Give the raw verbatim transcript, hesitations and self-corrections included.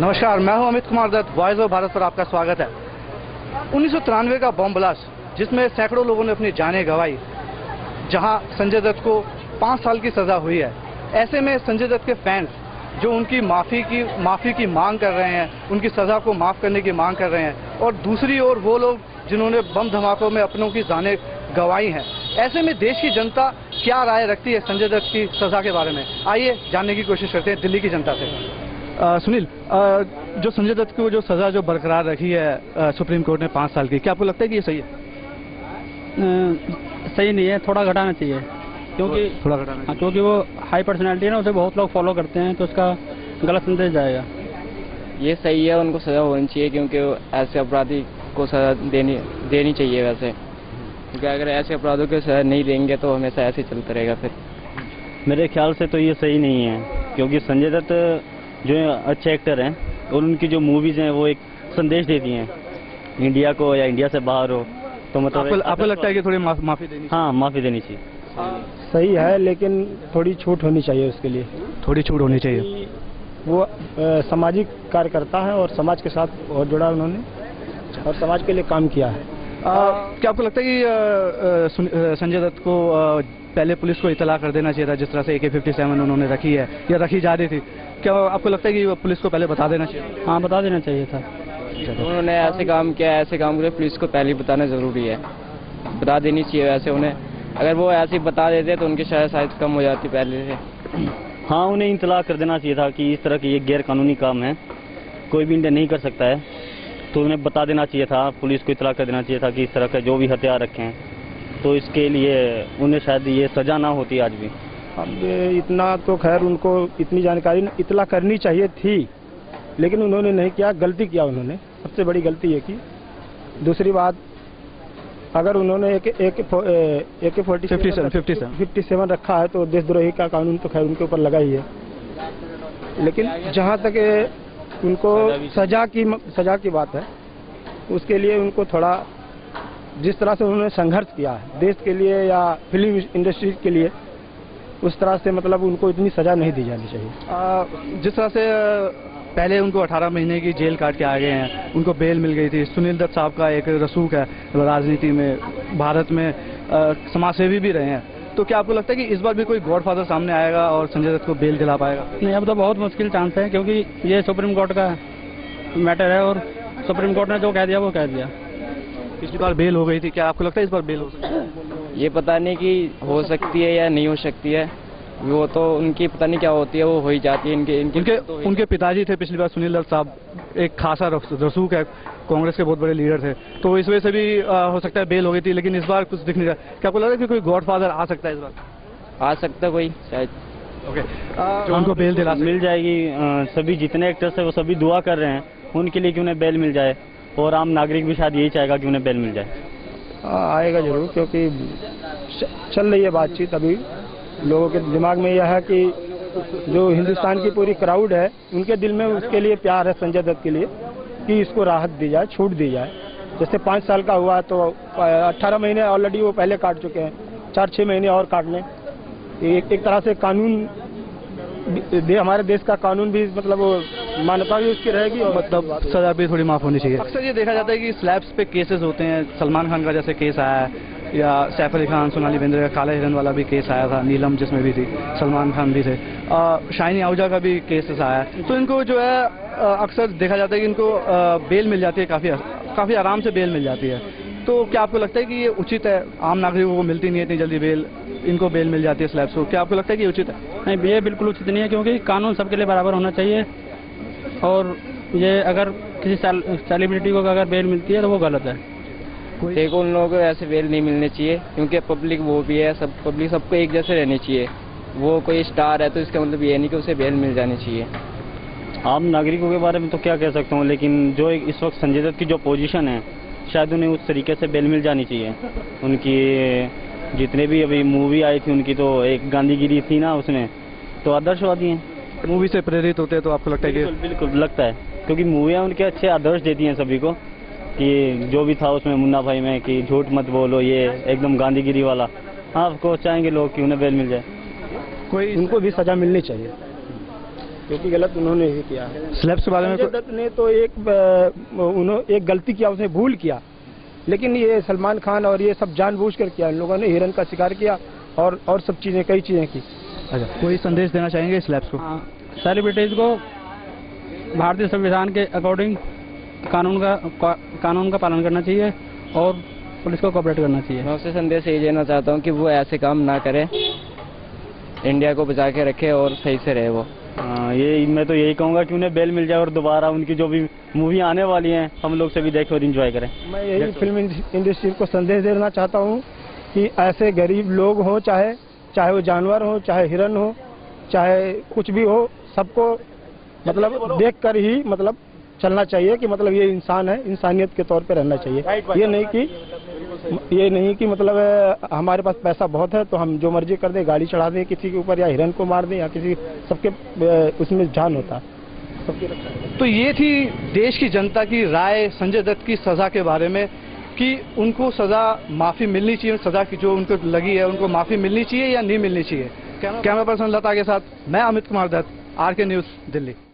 नमस्कार, मैं हूं अमित कुमार दत्त। वॉइस ऑफ भारत पर आपका स्वागत है। उन्नीस सौ तिरानवे का बम ब्लास्ट, जिसमें सैकड़ों लोगों ने अपनी जानें गंवाई, जहां संजय दत्त को पाँच साल की सजा हुई है। ऐसे में संजय दत्त के फैंस जो उनकी माफ़ी की माफ़ी की मांग कर रहे हैं, उनकी सज़ा को माफ़ करने की मांग कर रहे हैं, और दूसरी ओर वो लोग जिन्होंने बम धमाकों में अपनों की जानें गंवाई हैं। ऐसे में देश की जनता क्या राय रखती है संजय दत्त की सज़ा के बारे में? आइए जानने की कोशिश करते हैं दिल्ली की जनता से। आ, सुनील, आ, जो संजय दत्त को जो सज़ा जो बरकरार रखी है आ, सुप्रीम कोर्ट ने पाँच साल की, क्या आपको लगता है कि ये सही है? आ, सही नहीं है, थोड़ा घटाना चाहिए, क्योंकि थोड़ा घटाना चाहिए। क्योंकि वो हाई पर्सनैलिटी है ना, उसे बहुत लोग फॉलो करते हैं, तो उसका गलत संदेश जाएगा। ये सही है, उनको सज़ा होनी चाहिए, क्योंकि ऐसे अपराधी को सज़ा देनी देनी चाहिए वैसे, क्योंकि अगर ऐसे अपराधों को सज़ा नहीं देंगे तो हमेशा ऐसे चलता रहेगा। फिर मेरे ख्याल से तो ये सही नहीं है, क्योंकि संजय दत्त जो अच्छे एक्टर हैं और उनकी जो मूवीज़ हैं वो एक संदेश देती हैं इंडिया को, या इंडिया से बाहर हो, तो मतलब आपको, आपको लगता है कि थोड़ी माफ़ी देनी? हाँ, माफ़ी देनी चाहिए। सही है, लेकिन थोड़ी छूट होनी चाहिए उसके लिए। थोड़ी छूट होनी चाहिए। वो आ, सामाजिक कार्यकर्ता है और समाज के साथ बहुत जुड़ा उन्होंने, और समाज के लिए काम किया है। आ, क्या आपको लगता है कि आ, आ, संजय दत्त को आ, पहले पुलिस को इतला कर देना चाहिए था, जिस तरह से ए के फिफ्टी सेवन उन्होंने रखी है या रखी जा रही थी? क्या आपको लगता है कि पुलिस को पहले बता देना चाहिए? हाँ, बता देना चाहिए था। उन्होंने ऐसे काम किया, ऐसे काम करे, पुलिस को पहले बताना ज़रूरी है, बता देनी चाहिए वैसे उन्हें। अगर वो ऐसे ही बता देते तो उनकी शायद शायद कम हो जाती पहले से। हाँ, उन्हें इतला कर देना चाहिए था कि इस तरह की ये गैर कानूनी काम है, कोई भी इंडिया नहीं कर सकता है, तो उन्हें बता देना चाहिए था, पुलिस को इतला कर देना चाहिए था कि इस तरह के जो भी हथियार रखे हैं, तो इसके लिए उन्हें शायद ये सज़ा ना होती आज भी। अब इतना तो खैर उनको इतनी जानकारी इतला करनी चाहिए थी, लेकिन उन्होंने नहीं किया, गलती किया उन्होंने, सबसे बड़ी गलती ये की। दूसरी बात, अगर उन्होंने एक एक एक फोर्टी फिफ्टी सेवन रखा है तो देशद्रोही का कानून तो खैर उनके ऊपर लगा ही है, लेकिन जहाँ तक उनको सजा की सजा की बात है, उसके लिए उनको थोड़ा, जिस तरह से उन्होंने संघर्ष किया है देश के लिए या फिल्म इंडस्ट्री के लिए, उस तरह से मतलब उनको इतनी सजा नहीं दी जानी चाहिए। आ, जिस तरह से पहले उनको अठारह महीने की जेल काट के आ गए हैं, उनको बेल मिल गई थी। सुनील दत्त साहब का एक रसूख है राजनीति में, भारत में समाजसेवी भी रहे हैं, तो क्या आपको लगता है कि इस बार भी कोई गॉडफादर सामने आएगा और संजय दत्त को बेल दिला पाएगा? नहीं, अब तो बहुत मुश्किल चांस है, क्योंकि ये सुप्रीम कोर्ट का मैटर है और सुप्रीम कोर्ट ने जो कह दिया वो कह दिया। पिछली बार बेल हो गई थी, क्या आपको लगता है इस बार बेल हो सकती है? ये पता नहीं कि हो सकती है या नहीं हो सकती है, वो तो उनकी पता नहीं क्या होती है, वो हो ही जाती है। इनके इनके उनके, तो उनके पिताजी थे पिछली बार सुनील दत्त साहब, एक खासा रसूख है, कांग्रेस के बहुत बड़े लीडर थे, तो इस वजह से भी आ, हो सकता है बेल हो गई थी, लेकिन इस बार कुछ दिख नहीं रहा। क्या आपको लगता है कि कोई गॉडफादर आ सकता है इस बार? आ सकता है कोई शायद। ओके, जो उनको बेल दिला मिल जाएगी। आ, सभी जितने एक्टर्स है वो सभी दुआ कर रहे हैं उनके लिए कि उन्हें बेल मिल जाए, और आम नागरिक भी शायद यही चाहेगा कि उन्हें बेल मिल जाए। आएगा जरूर, क्योंकि चल रही है बातचीत, अभी लोगों के दिमाग में यह है कि जो हिंदुस्तान की पूरी क्राउड है उनके दिल में उसके लिए प्यार है, संजय दत्त के लिए, कि इसको राहत दी जाए, छूट दी जाए। जैसे पाँच साल का हुआ तो अट्ठारह महीने ऑलरेडी वो पहले काट चुके हैं, चार छः महीने और काट लें। एक, एक तरह से कानून दे, हमारे देश का कानून भी मतलब वो मान्यता भी उसकी रहेगी, और मतलब सजा भी थोड़ी माफ होनी चाहिए। अक्सर ये देखा जाता है कि स्लैब्स पे केसेस होते हैं, सलमान खान का जैसे केस आया है, या सैफ अली खान, सोनाली बेंद्रे का काला हिरन वाला भी केस आया था, नीलम जिसमें भी थी, सलमान खान भी थे, शाइनी आहूजा का भी केसेस आया है, तो इनको जो है अक्सर देखा जाता है कि इनको आ, बेल मिल जाती है, काफ़ी काफ़ी आराम से बेल मिल जाती है। तो क्या आपको लगता है कि ये उचित है? आम नागरिकों को मिलती नहीं है इतनी जल्दी बेल, इनको बेल मिल जाती है स्लैब्स को, क्या आपको लगता है कि ये उचित है? नहीं, ये बिल्कुल उचित नहीं है, क्योंकि कानून सबके लिए बराबर होना चाहिए, और ये अगर किसी सेलिब्रिटी को अगर बेल मिलती है तो वो गलत है। देखो, उन लोगों को ऐसे बेल नहीं मिलने चाहिए, क्योंकि पब्लिक वो भी है, सब पब्लिक सबको एक जैसे रहनी चाहिए। वो कोई स्टार है तो इसका मतलब ये नहीं कि उसे बेल मिल जानी चाहिए। आम नागरिकों के बारे में तो क्या कह सकता हूँ, लेकिन जो इस वक्त संजय दत्त की जो पोजीशन है, शायद उन्हें उस तरीके से बेल मिल जानी चाहिए। उनकी जितने भी अभी मूवी आई थी उनकी, तो एक गांधीगिरी थी ना उसमें, तो आदर्शवादी हैं, मूवी से प्रेरित होते हैं, तो आपको लगता है कि? बिल्कुल, बिल्कुल लगता है, क्योंकि मूवियाँ उनके अच्छे आदर्श देती हैं सभी को, कि जो भी था उसमें मुन्ना भाई में कि झूठ मत बोलो, ये एकदम गांधीगिरी वाला। हाँ, आपको चाहेंगे लोग कि उन्हें बेल मिल जाए। कोई उनको भी सजा मिलनी चाहिए। क्योंकि गलत उन्होंने ही किया है। स्लैब्स के बारे में संजय कोई- दत्त ने तो एक उन्होंने एक गलती किया, उसने भूल किया, लेकिन ये सलमान खान और ये सब जानबूझकर किया। इन लोगों ने हिरन का शिकार किया और और सब चीजें, कई चीजें की। अच्छा, कोई संदेश देना चाहेंगे स्लैब्स को? हाँ, सेलिब्रिटीज को भारतीय संविधान के अकॉर्डिंग कानून का का, कानून का पालन करना चाहिए और पुलिस को कोऑपरेट करना चाहिए। मैं उससे संदेश ये देना चाहता हूँ कि वो ऐसे काम ना करे, इंडिया को बचा के रखे और सही से रहे वो। हाँ, ये मैं तो यही कहूँगा कि उन्हें बेल मिल जाए और दोबारा उनकी जो भी मूवी आने वाली हैं हम लोग सभी देखें और एंजॉय करें। मैं यही फिल्म इंडस्ट्री को संदेश देना चाहता हूँ कि ऐसे गरीब लोग हों, चाहे चाहे वो जानवर हो, चाहे हिरन हो, चाहे कुछ भी हो, सबको मतलब देखकर ही मतलब चलना चाहिए कि मतलब ये इंसान है, इंसानियत के तौर पे रहना चाहिए। ये नहीं कि ये नहीं कि मतलब अ, हमारे पास पैसा बहुत है तो हम जो मर्जी कर दें, गाड़ी चढ़ा दें किसी के ऊपर या हिरन को मार दें या किसी सबके अ, उसमें जान होता है, सबकी रक्षा। तो ये थी देश की जनता की राय संजय दत्त की सजा के बारे में कि उनको सजा माफी मिलनी चाहिए, सजा की जो उनको लगी है उनको माफी मिलनी चाहिए या नहीं मिलनी चाहिए। कैमरा पर्सन लता के साथ मैं Amit Kumar Dutt, R K news, Delhi.